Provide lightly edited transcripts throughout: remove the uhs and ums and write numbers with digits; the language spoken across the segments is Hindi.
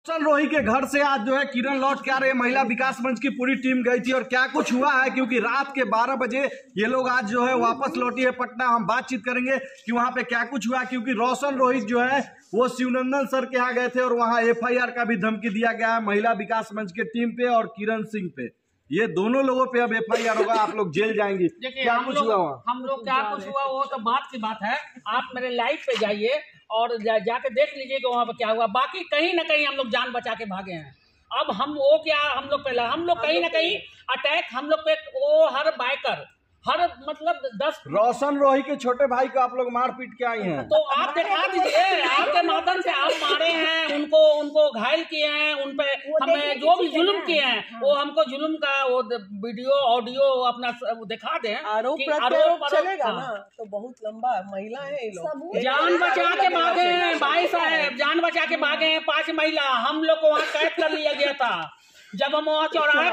रोशन रोही के घर से आज जो है किरण लौट के आ रहे हैं। महिला विकास मंच की पूरी टीम गई थी और क्या कुछ हुआ है, क्योंकि रात के 12 बजे ये लोग आज जो है वापस लौटी है पटना। हम बातचीत करेंगे कि वहां पे क्या कुछ हुआ, क्योंकि रोशन रोहित जो है वो शिवनंदन सर के यहाँ गए थे और वहां FIR का भी धमकी दिया गया है महिला विकास मंच के टीम पे और किरण सिंह पे। ये दोनों लोगों पे अब FIR होगा, आप लोग जेल जाएंगे। क्या कुछ हुआ वहाँ? हम लोग क्या कुछ हुआ वो तो बात की बात है। आप मेरे लाइव पे जाइए और जाके देख लीजिए कि वहाँ पे क्या हुआ। बाकी कहीं ना कहीं हम लोग जान बचा के भागे हैं। अब हम वो क्या हम लोग कहीं ना कहीं अटैक हम लोग पे वो हर बाइकर हर मतलब 10 रोशन रोही के छोटे भाई को आप लोग मार पीट के आई हैं, तो आप दिखा दीजिए। आपके माध्यम से आप मारे हैं, उनको घायल किए हैं, उन पे हमें जो भी जुल्म किए हैं वो हमको जुल्म का वो वीडियो ऑडियो अपना दिखा दें। आरोप चलेगा ना तो बहुत लंबा। महिला है ये लोग, जान बचा के भागे हैं भाई साहब, जान बचा के भागे हैं 5 महिला। हम लोग को वहाँ कैद कर लिया गया था। जब हम वहाँ चौराहे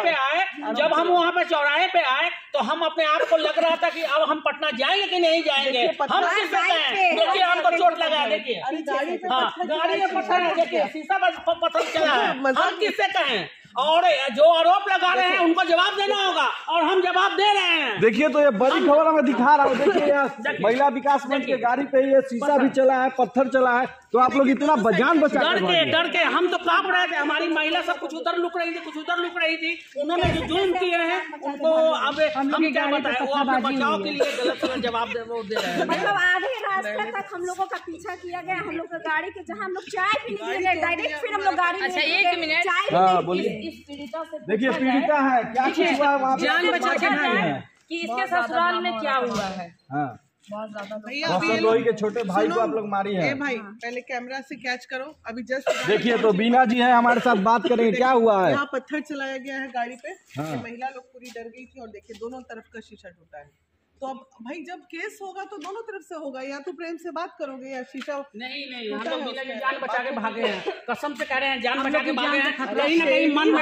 पे आए तो हम अपने आप को लग रहा था कि अब हम पटना जाएंगे कि नहीं जाएंगे। हम किससे कहें? देखिए हमको चोट लगा है, देखिए हाँ गाड़ी में पत्थर है, देखिए शीशा पर पत्थर चला है। हम किससे कहें? और जो आरोप लगा रहे हैं उनको जवाब देना होगा और हम जवाब दे रहे हैं। देखिए तो ये बड़ी खबर हमें दिखा रहा हूँ। देखिए यहाँ महिला विकास मंच के गाड़ी पे ये शीशा भी चला है, पत्थर चला है, तो आप लोग इतना जान बचा डर के हम तो कांप रहे थे। हमारी महिला सब कुछ उधर लुक रही थी, उन्होंने जो जुल्म किए हैं उनको अब हम क्या बताएं। वो अपने बचाव के लिए गलत जवाब दे रहे हैं। मतलब आधे रास्ते तक हम लोगों का पीछा किया गया। हम लोग गाड़ी के जहाँ हम लोग चाय पीने गए डायरेक्ट, फिर हम लोग गाड़ी अच्छा 1 मिनट चाय बोलिए। इस पीड़िता से देखिए पीड़िता है, क्या कुछ हुआ है वहाँ पे? जान बचा के भागे कि इसके ससुराल में क्या हुआ है। हाँ बहुत ज्यादा। रोशन रोही के छोटे भाई को आप लोग मारी है। भाई पहले कैमरा से कैच करो। अभी जस्ट देखिए तो बीना जी है हमारे साथ, बात करेंगे क्या हुआ है। यहाँ पत्थर चलाया गया है गाड़ी पे। हाँ। महिला लोग पूरी डर गई थी और देखिए दोनों तरफ का शीशा टूटा है। तो अब भाई जब केस होगा तो दोनों तरफ से होगा, या तो प्रेम से बात करोगे या शीशा। नहीं हम लोग बिना जान बचा के भागे हैं, कसम से कह रहे हैं जान बचा के भागे हैं। कहीं ना कहीं मन में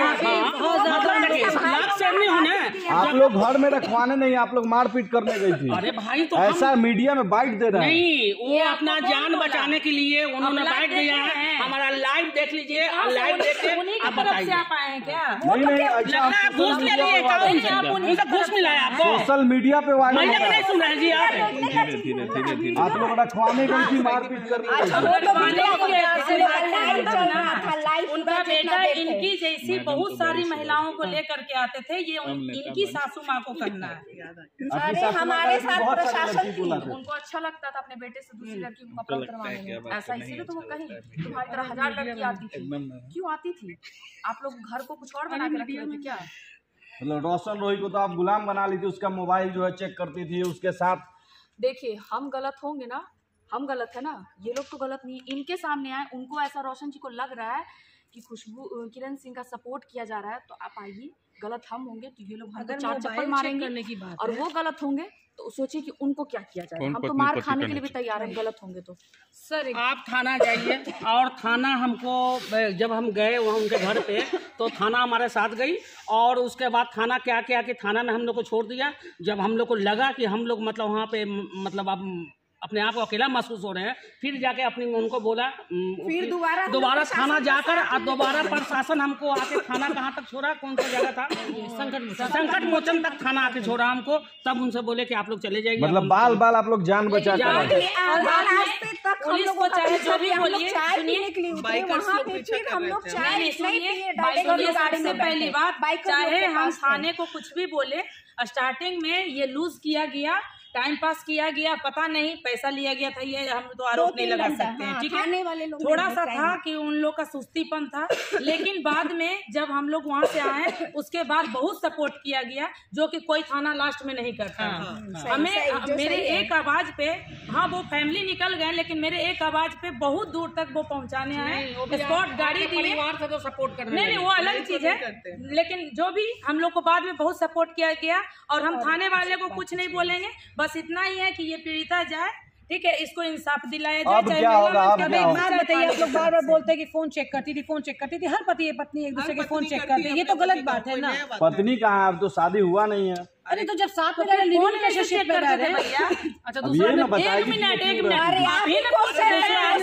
होने आप लोग घर में रखवाने नहीं, आप लोग मारपीट करने गई थी। अरे भाई तो ऐसा मीडिया में बाइट दे रहे हैं। नहीं, वो अपना जान बचाने के लिए उन्होंने बाइट दिया है। हमारा लाइव देख लीजिए, लाइव देख के आप बताइए। आप आए क्या? नहीं घूस ले लिए, घूस मिला है आपको। सोशल मीडिया पे वायरल नहीं सुन रहे जी आप लोग रखवाने गई थी, मारपीट करने उनका बेटा इनकी जैसी बहुत सारी महिलाओं को लेकर के आते थे। ये इनकी सासू माँ को करना है। अरे हमारे साथ प्रशासन थी, उनको अच्छा लगता था अपने बेटे से दूसरी लड़की को कपड़ा उतरवाने में। ऐसा इसीलिए तो वो कहीं तुम्हारी तरह 1000 लड़की आती थी। क्यों आती थी? आप लोग घर को कुछ और बना के रखे थे क्या? मतलब रोशन रोही को तो आप गुलाम बना ली थी, उसका मोबाइल जो है चेक करती थी उसके साथ। देखिए हम गलत होंगे ना, हम गलत है ना, ये लोग तो गलत नहीं। इनके सामने आए, उनको ऐसा रोशन जी को लग रहा है कि खुशबू किरण सिंह का सपोर्ट किया जा रहा है, तो आप आइए। गलत हम होंगे तो ये लोग हमको 4 चप्पल मारेंगे, और वो गलत होंगे तो सोचिए कि उनको क्या किया जाए। हम तो मार खाने के लिए भी तैयार हैं गलत होंगे तो। सर आप थाना जाइए, और थाना हमको जब हम गए वहाँ उनके घर पे तो थाना हमारे साथ गई, और उसके बाद थाना क्या किया कि थाना ने हम लोग को छोड़ दिया। जब हम लोग को लगा कि हम लोग मतलब वहाँ पे मतलब अब अपने आप को अकेला महसूस हो रहे हैं, फिर जाके अपनी उनको बोला, फिर दोबारा थाना जाकर और दोबारा प्रशासन हमको आके थाना कहाँ तक छोड़ा, कौन सा जगह था, संकट मोचन तक थाना आके छोड़ा हमको। तब उनसे बोले कि आप लोग चले जाइए। मतलब बाल आप लोग जान बचा के पुलिस को चाहे जो भी बोलिए, पहली बात चाहे हम थाने को कुछ भी बोले, स्टार्टिंग में ये लूज किया गया, टाइम पास किया गया, पता नहीं पैसा लिया गया था, ये हम तो आरोप नहीं लगा सकते हैं। ठीक है, थोड़ा सा था कि उन लोग का सुस्तीपन था, लेकिन बाद में जब हम लोग वहाँ से आए उसके बाद बहुत सपोर्ट किया गया, जो कि कोई थाना लास्ट में नहीं करता। हमें मेरे एक आवाज पे, हाँ वो फैमिली निकल गए, लेकिन मेरे एक आवाज पे बहुत दूर तक वो पहुँचाने आए, स्पॉट गाड़ी दी, तो सपोर्ट करने नहीं वो अलग चीज है, लेकिन जो भी हम लोग को बाद में बहुत सपोर्ट किया गया। और हम थाने वाले को कुछ नहीं बोलेंगे, बस इतना ही है कि ये पीड़िता जाए, ठीक है, इसको इंसाफ दिलाया अब जाए। क्या होगा, अब क्या होगा? बात बताइए, आप लोग बार बार बोलते हैं कि फोन चेक करती थी, हर पति पत्नी एक दूसरे के फोन चेक करते हैं, ये तो गलत बात है ना। पत्नी कहाँ है, अब तो शादी हुआ नहीं है। अरे तो जब साथ में रहे, लिविंग रिलेशनशिप में रह रहे हैं। भैया अच्छा अब ये ना बताइए एक कि मिनट क्यों अरे रहा है? आप ही ना कौन से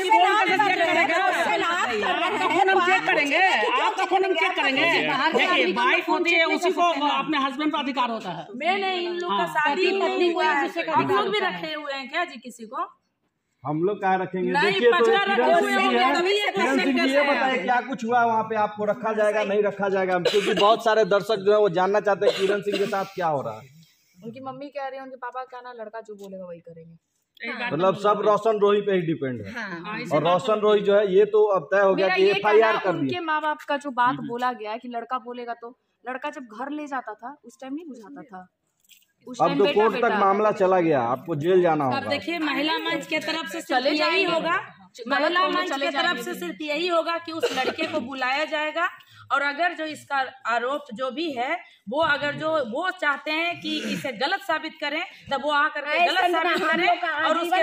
फोन हम चेक करेंगे, आपका फोन हम चेक करेंगे। देखिए, वाइफ होती है, उसी को अपने हस्बैंड पर अधिकार होता है। मैं नहीं, इन लोग का शादी नहीं हुआ है। हम लोग भी रखे हुए हैं क्या जी किसी को? हम लोग कहाँ रखेंगे? नहीं, देखिए तो पचड़ा रखे किरण हुए सिंह होंगे, जी है। तभी ये किरण सिंह जी ये बताए क्या कुछ हुआ वहाँ पे, आपको रखा जाएगा नहीं रखा जाएगा? क्योंकि बहुत सारे दर्शक जो है वो जानना चाहते हैं किरण सिंह के साथ क्या हो रहा है। उनकी मम्मी कह रही है, उनके पापा का ना, लड़का जो बोलेगा वही करेंगे। मतलब सब रोशन रोही पे ही डिपेंड है। और रोशन रोही जो है ये तो अब तय हो गया मेरा कि ये FIR कहना, कर दी। उनके माँ बाप का जो बात बोला गया है कि लड़का बोलेगा, तो लड़का जब घर ले जाता था उस टाइम नहीं बुझाता था, उस अब टाइम तो बेटा कोर्ट तक बेटा मामला चला गया, आपको जेल जाना अब होगा। देखिए, महिला मंच के तरफ से सिर्फ चले यही जाएंगे। होगा, महिला गलत मंच चले के तरफ जाएंगे। से सिर्फ यही होगा कि उस लड़के को बुलाया जाएगा, और अगर जो इसका आरोप जो भी है वो अगर जो वो चाहते हैं कि इसे गलत साबित करें, तब वो आकर के गलत साबित करें, और उसके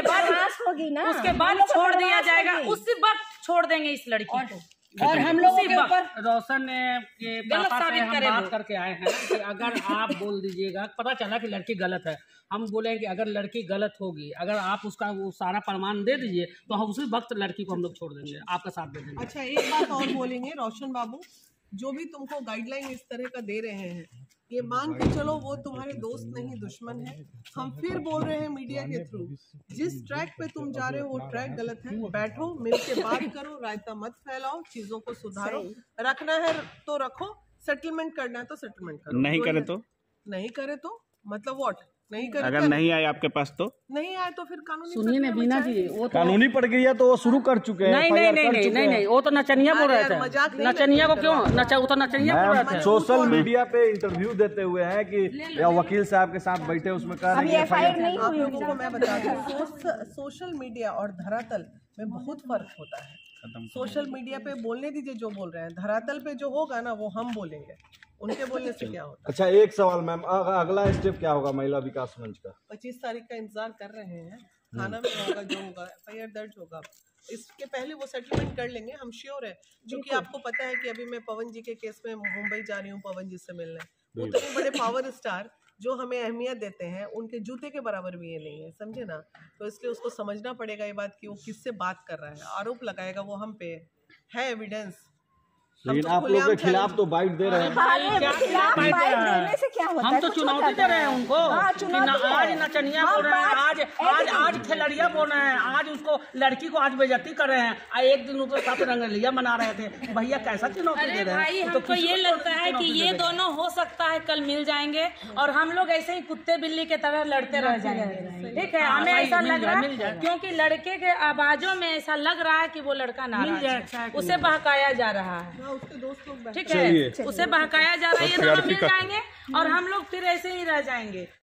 बाद छोड़ दिया जाएगा। उसी वक्त छोड़ देंगे इस लड़की को। और हम लोगों के ऊपर रोशन के गलत पापा से साबित हम करे बात वो। करके आए हैं कि अगर आप बोल दीजिएगा, पता चला कि लड़की गलत है, हम बोलेंगे अगर लड़की गलत होगी, अगर आप उसका वो सारा प्रमाण दे दीजिए तो हम उसी वक्त लड़की को हम लोग छोड़ देंगे, आपका साथ दे देंगे। अच्छा, एक बात और बोलेंगे रोशन बाबू, जो भी तुमको गाइडलाइन इस तरह का दे रहे हैं, ये मान के चलो वो तुम्हारे दोस्त नहीं दुश्मन है। हम फिर बोल रहे हैं मीडिया के थ्रू, जिस ट्रैक पे तुम जा रहे हो वो ट्रैक गलत है। बैठो, मिल के बात करो, रायता मत फैलाओ, चीजों को सुधारो। रखना है तो रखो, सेटलमेंट करना है तो सेटलमेंट करो। नहीं करे तो नहीं करे तो मतलब व्हाट? नहीं करे अगर नहीं आए आपके पास तो नहीं आए तो फिर कानूनी सुनिए ना बीना जी, वो तो कानूनी प्रक्रिया तो वो शुरू कर चुके हैं। नहीं FIR नहीं कर नहीं चुके नहीं हैं। नहीं, वो तो नचनिया बोल रहे यार, मजाक थे। नहीं नचनिया को लगता क्यों वो तो नचनिया बोल रहे मैम थे। सोशल मीडिया पे इंटरव्यू देते हुए हैं कि या वकील साहब के साथ बैठे उसमें कह रहे हैं कि FIR नहीं आप लोगों को मैं बता दूं, सोशल मीडिया और धरातल में बहुत फर्क होता है। सोशल मीडिया पे बोलने दीजिए जो बोल रहे हैं, धरातल पे जो होगा ना वो हम बोलेंगे, उनके बोलने से क्या होता अच्छा एक सवाल मैम, अगला स्टेप क्या होगा महिला विकास मंच का? है। 25 तारीख का इंतजार कर रहे हैं, थाना में होगा जो होगा, FIR दर्ज होगा। इसके पहले वो सेटलमेंट कर लेंगे, हम श्योर है। क्योंकि आपको पता है कि अभी मैं पवन जी के केस में मुंबई जा रही हूँ पवन जी से मिलने। वो इतने बड़े पावर स्टार जो हमें अहमियत देते हैं, उनके जूते के बराबर भी ये नहीं है, समझे ना। तो इसलिए उसको समझना पड़ेगा ये बात कि वो किससे बात कर रहा है। आरोप लगाएगा वो हम पे है, एविडेंस। लेकिन आप लोगों के खिलाफ तो बाइट दे रहे हैं। देने से क्या होता है? हम तो चुनौती दे रहे हैं उनको कि आज नचनिया बोल रहे हैं, आज खिलड़िया बोल रहे हैं, आज उसको लड़की को आज बेइज्जती कर रहे हैं। एक दिन उसके साथ रंगलिया मना रहे थे। भैया कैसा चुनौती दे अरे रहे भाई, हैं? हमको ये लगता है कि ये दोनों हो सकता है कल मिल जाएंगे, और हम लोग ऐसे ही कुत्ते बिल्ली के तरह लड़ते रह जाएंगे। ठीक है, हमें ऐसा लग रहा है क्योंकि लड़के के आवाजों में ऐसा लग रहा है कि वो लड़का नाराज है, उसे बहकाया जा रहा है। उसके दोस्त लोग ठीक है, उसे बहकाया जा रहा है, ये दोनों मिल जाएंगे और हम लोग फिर ऐसे ही रह जाएंगे।